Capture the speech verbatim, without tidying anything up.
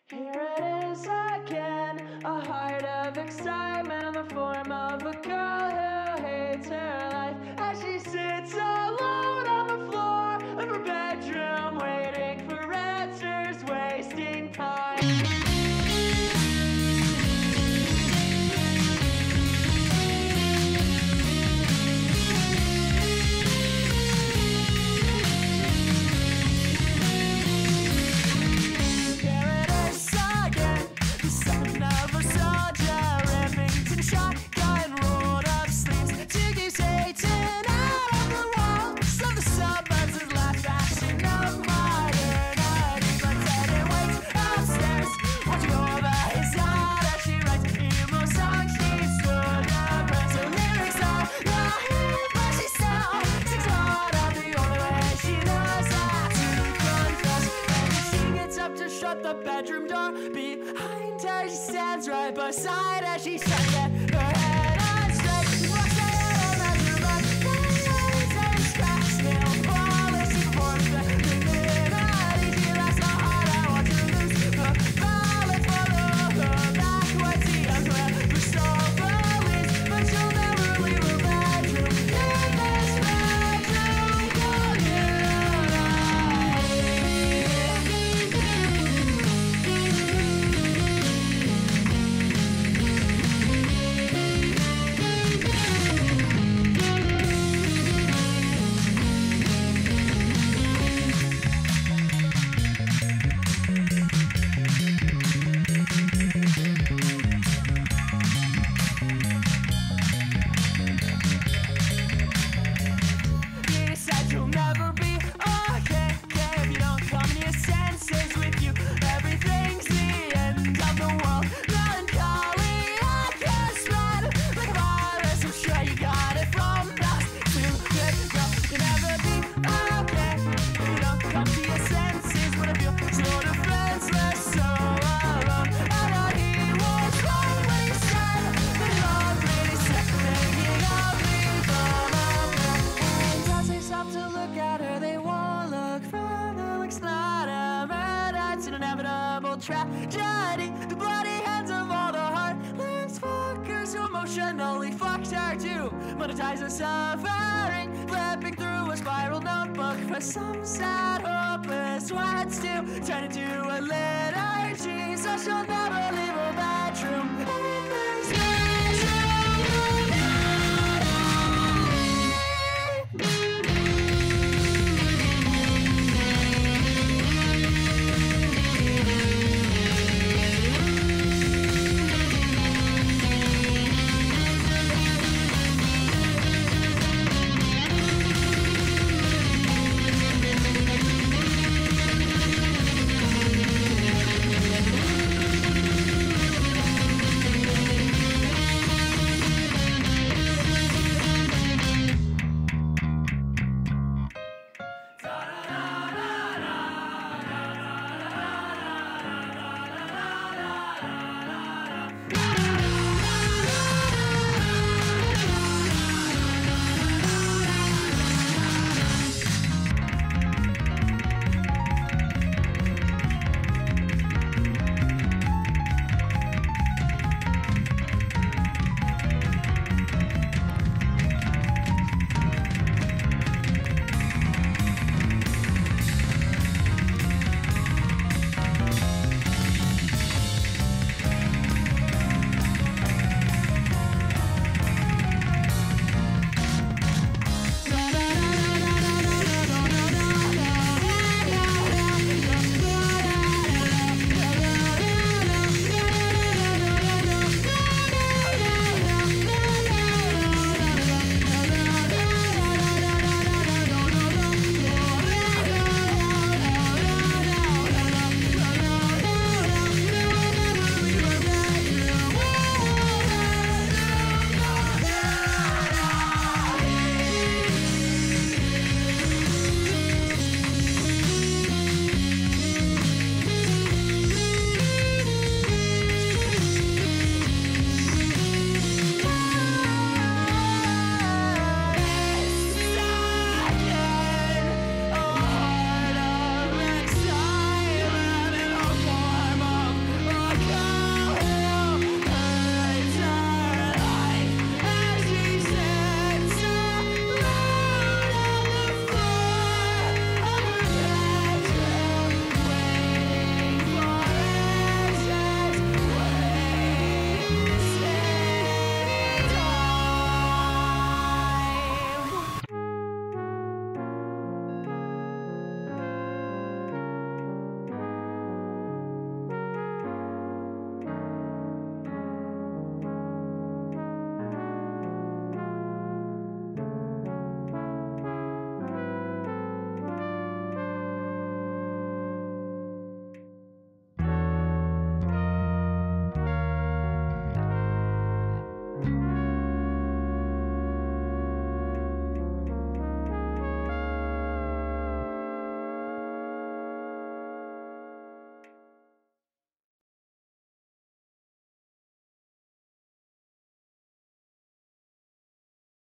Here it is again, a heart of excitement in the form of a girl who hates her life as she sits alone on the floor of her bedroom, waiting for answers, wasting time. Shut the bedroom door behind her. She stands right beside her. She shuts it, her head on straight. Walks out on the run. Eyes and scratch, nail polish, she performs the preliminary. She laughs so hard, I want to lose the balance. Follow her backwards, the underwear for strawberries, but she'll never leave her bedroom. In this bedroom, for you and I. Tragedy, the bloody hands of all the heartless fuckers who emotionally fucked her to monetize the suffering, flipping through a spiral notebook for some sad hopeless words to turn into a liturgy, so she'll never leave.